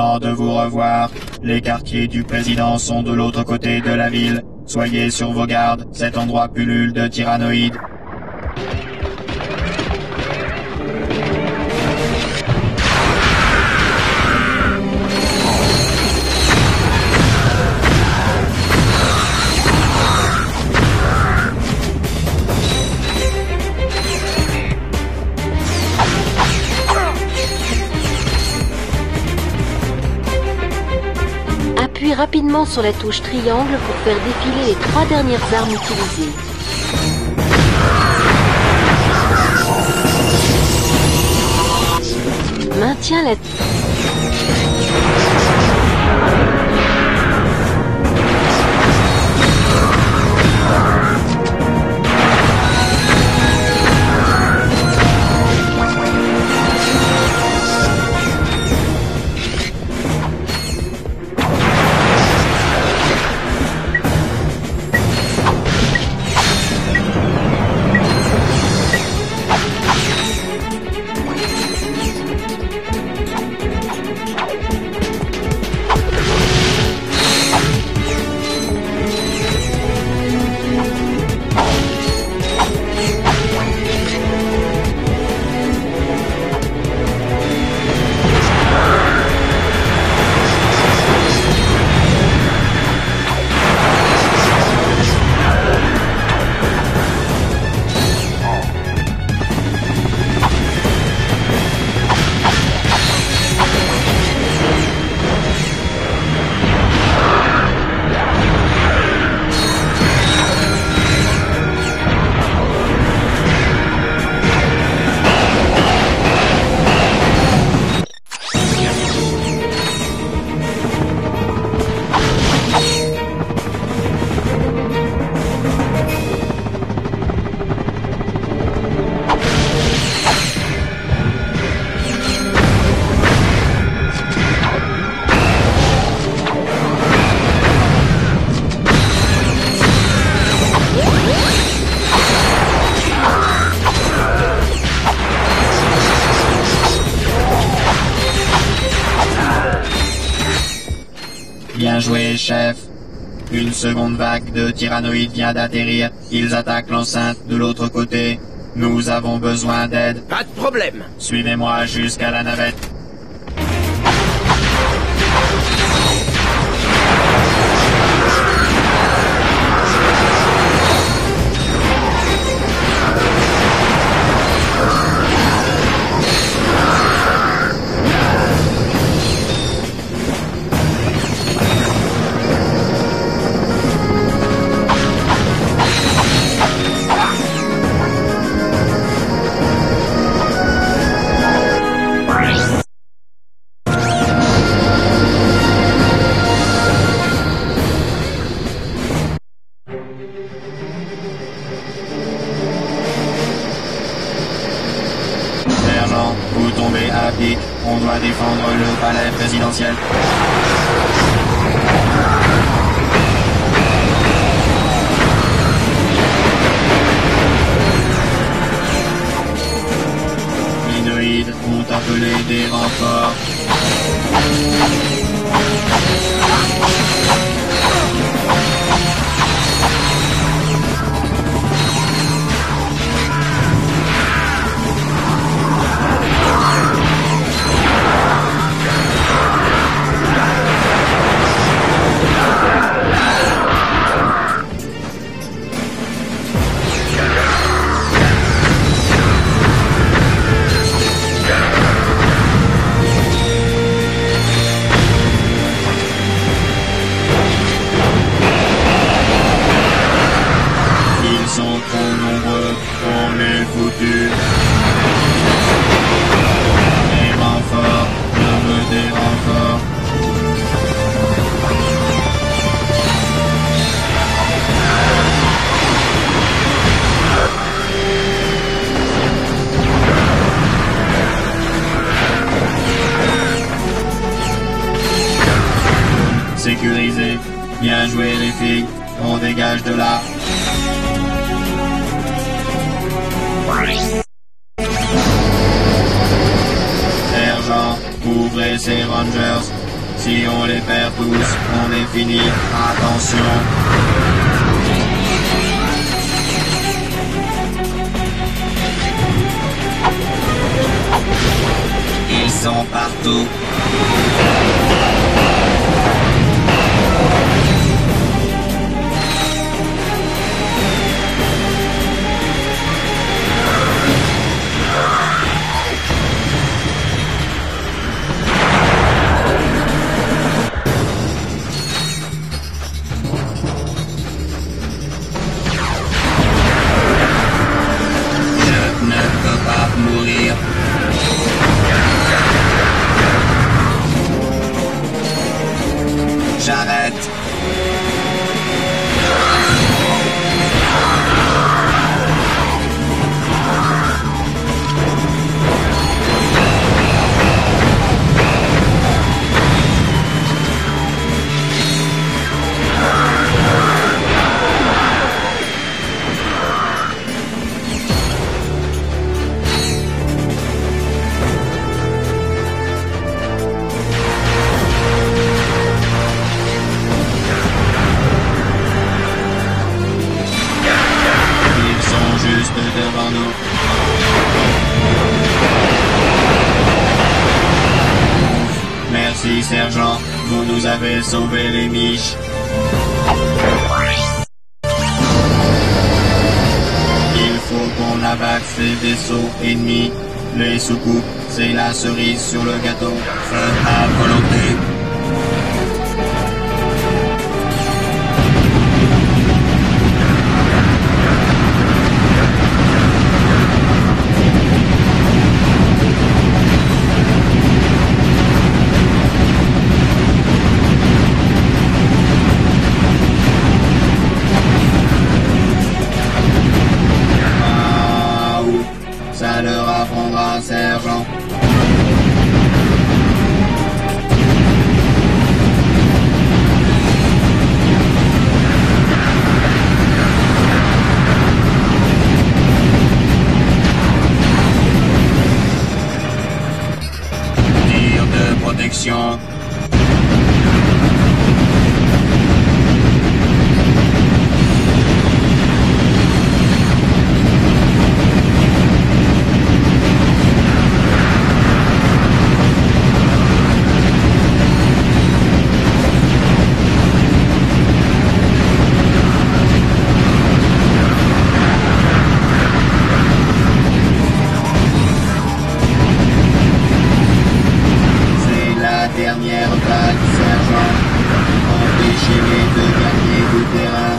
content de vous revoir. Les quartiers du président sont de l'autre côté de la ville. Soyez sur vos gardes, cet endroit pullule de tyrannoïdes. Appuie rapidement sur la touche triangle pour faire défiler les 3 dernières armes utilisées. Maintiens la... Bien joué, chef. Une seconde vague de tyrannoïdes vient d'atterrir. Ils attaquent l'enceinte de l'autre côté. Nous avons besoin d'aide. Pas de problème. Suivez-moi jusqu'à la navette. Sergent, vous tombez à pic. On doit défendre le palais présidentiel. Minoïdes ont appelé des renforts. Ils sont trop nombreux, on est foutus. Des renforts, je veux des renforts. Sécurisé. Bien joué les filles, on dégage de là. Sergent, ouvrez ces Rangers. Si on les perd tous, on est fini. Attention. Ils sont partout. Je ne peux pas mourir. J'arrête. Juste devant nous. Merci sergent, vous nous avez sauvé les miches. Il faut qu'on abatte ces vaisseaux ennemis. Les soucoupes, c'est la cerise sur le gâteau. Feu à volonté. Ça leur apprendra, sergent. Tir de protection. Dernière vague, sergent. Empêchez-les de gagner du terrain.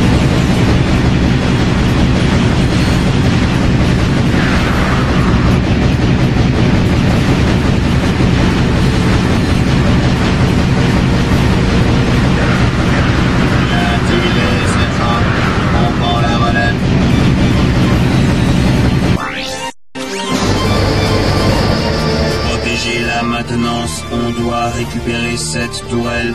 Bien tiré, sergent. On prend la relève. Protéger la maintenance, on doit récupérer cette tourelle.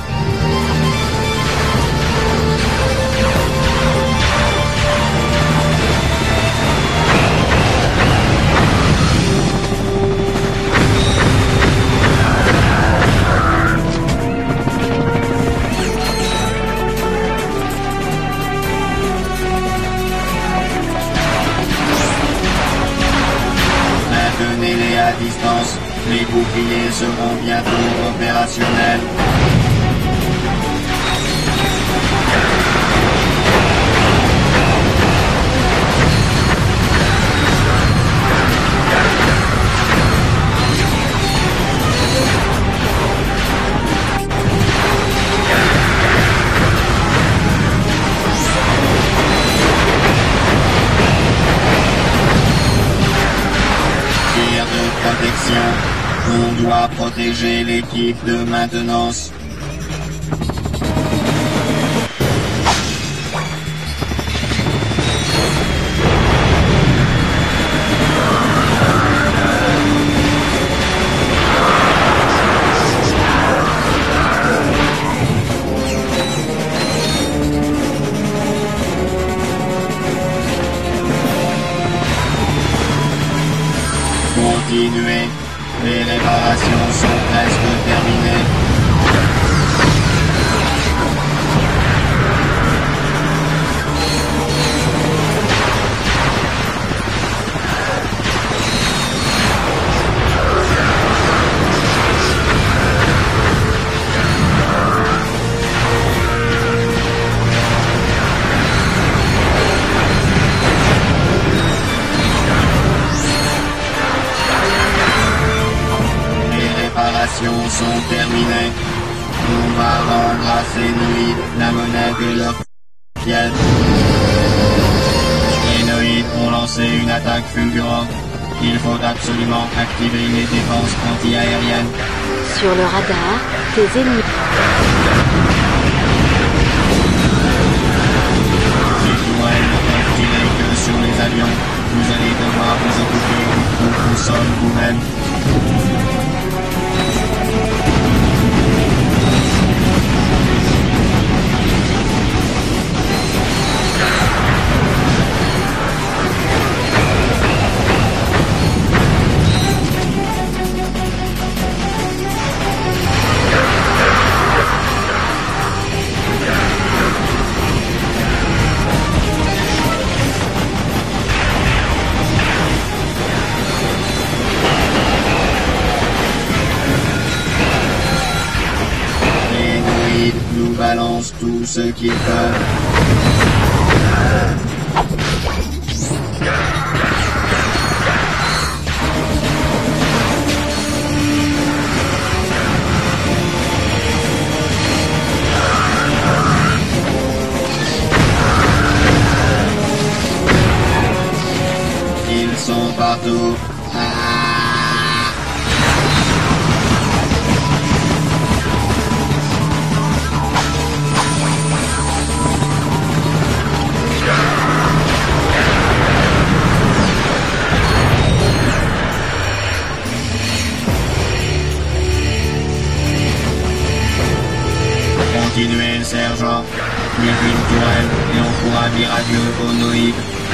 Maintenez-les à distance. Les boucliers seront bientôt opérationnels. Tir de protection. On doit protéger l'équipe de maintenance. Continuez. Les réparations sont presque terminées. sont terminés. On va rendre à ces Noïdes la monnaie de leur pièce. Les Noïdes ont lancé une attaque fulgurante. Il faut absolument activer les défenses anti-aériennes. Sur le radar, tes ennemis. Ces tourelles ne peuvent tirer que sur les avions. Vous allez devoir vous occuper du sol vous-même. Nous balancent tout ce qu'ils peuvent. Ils sont partout. Continuez, sergent. Plus qu'une tourelle et on pourra dire adieu aux Noïdes.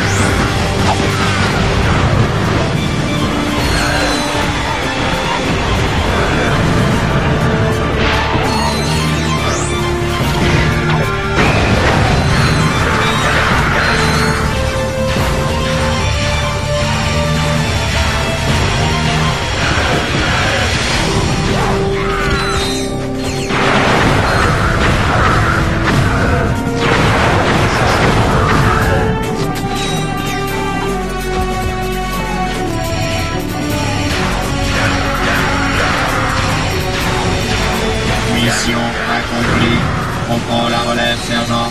Mission accomplie. On prend la relève, sergent.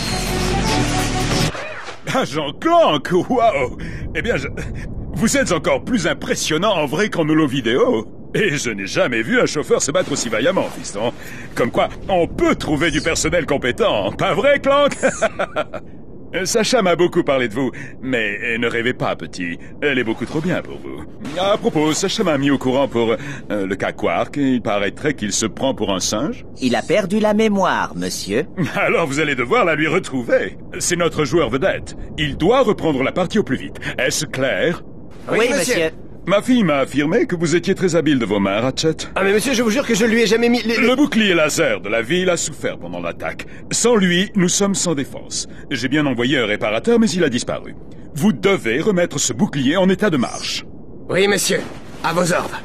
Agent Clank, waouh! Eh bien, vous êtes encore plus impressionnant en vrai qu'en holo vidéo. Et je n'ai jamais vu un chauffeur se battre aussi vaillamment, fiston. Comme quoi, on peut trouver du personnel compétent, pas vrai, Clank? Sacha m'a beaucoup parlé de vous, mais ne rêvez pas, petit. Elle est beaucoup trop bien pour vous. À propos, Sacha m'a mis au courant pour le cas Quark, et il paraîtrait qu'il se prend pour un singe. Il a perdu la mémoire, monsieur. Alors vous allez devoir la lui retrouver. C'est notre joueur vedette. Il doit reprendre la partie au plus vite. Est-ce clair? Oui, monsieur. Ma fille m'a affirmé que vous étiez très habile de vos mains, Ratchet. Ah mais monsieur, je vous jure que je lui ai jamais mis... Le bouclier laser de la ville a souffert pendant l'attaque. Sans lui, nous sommes sans défense. J'ai bien envoyé un réparateur, mais il a disparu. Vous devez remettre ce bouclier en état de marche. Oui, monsieur. À vos ordres.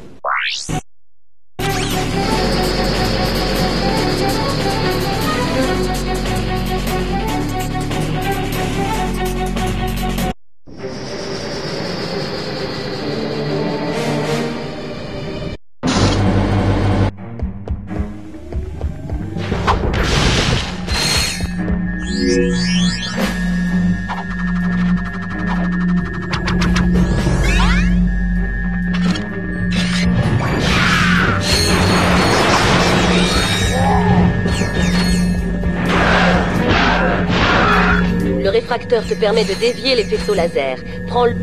Le réfracteur te permet de dévier les faisceaux laser. Prends le...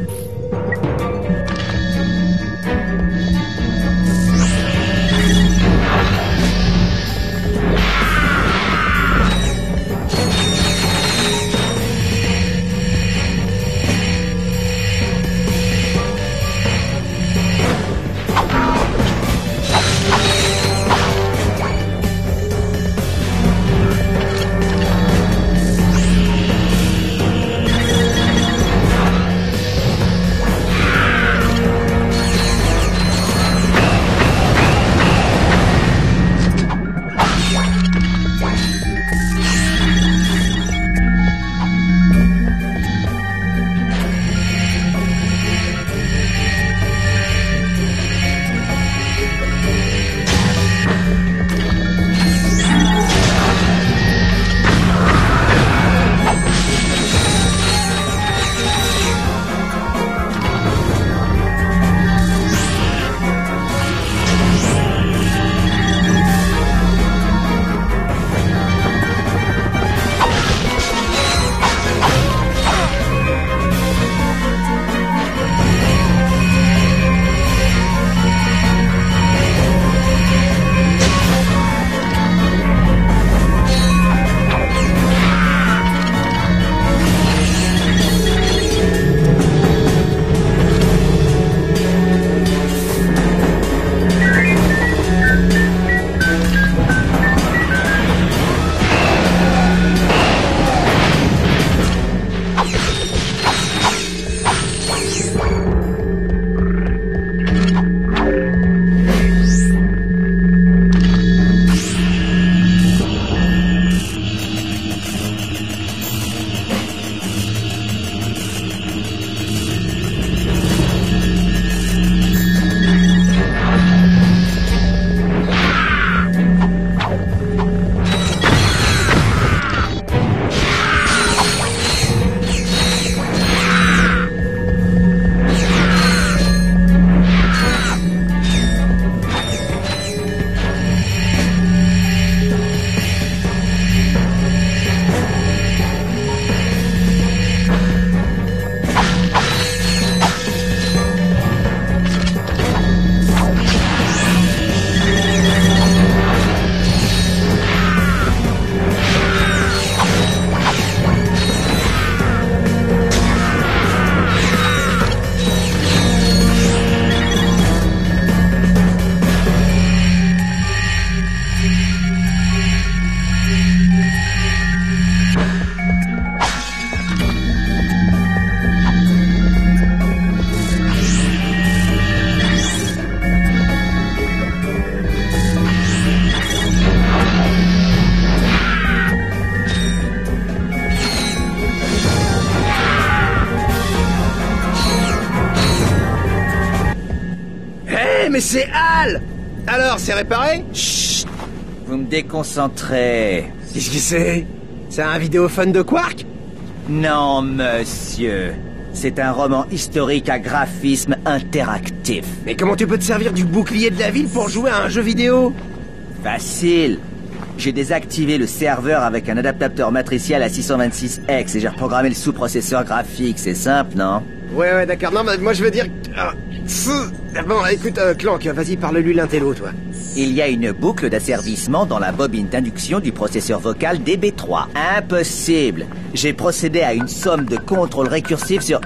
mais c'est Hal! Alors, c'est réparé? Chut. Vous me déconcentrez. Qu'est-ce que c'est? C'est un vidéophone de Quark? Non, monsieur. C'est un roman historique à graphisme interactif. Mais comment tu peux te servir du bouclier de la ville pour jouer à un jeu vidéo? Facile. J'ai désactivé le serveur avec un adaptateur matriciel à 626X et j'ai reprogrammé le sous-processeur graphique. C'est simple, non? Ouais, d'accord. Non, mais moi je veux dire... Bon, écoute, Clank, vas-y, parle-lui l'un et l'autre, toi. Il y a une boucle d'asservissement dans la bobine d'induction du processeur vocal DB3. Impossible. J'ai procédé à une somme de contrôles récursifs sur...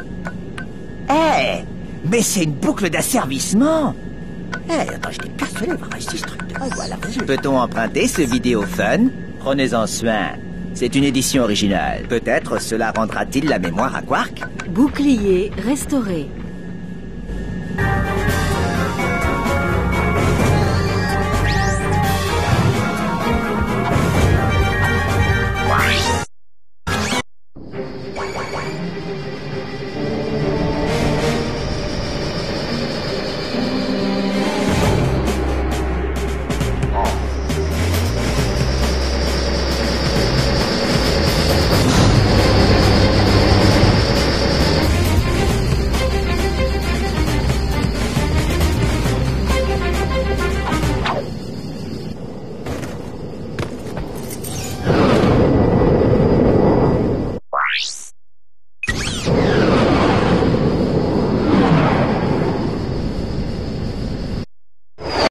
Mais c'est une boucle d'asservissement. Attends, je t'ai persuadé de voir ici ce truc. Voilà. Peut-on emprunter ce vidéophone? Prenez-en soin. C'est une édition originale. Peut-être cela rendra-t-il la mémoire à Quark? Bouclier restauré.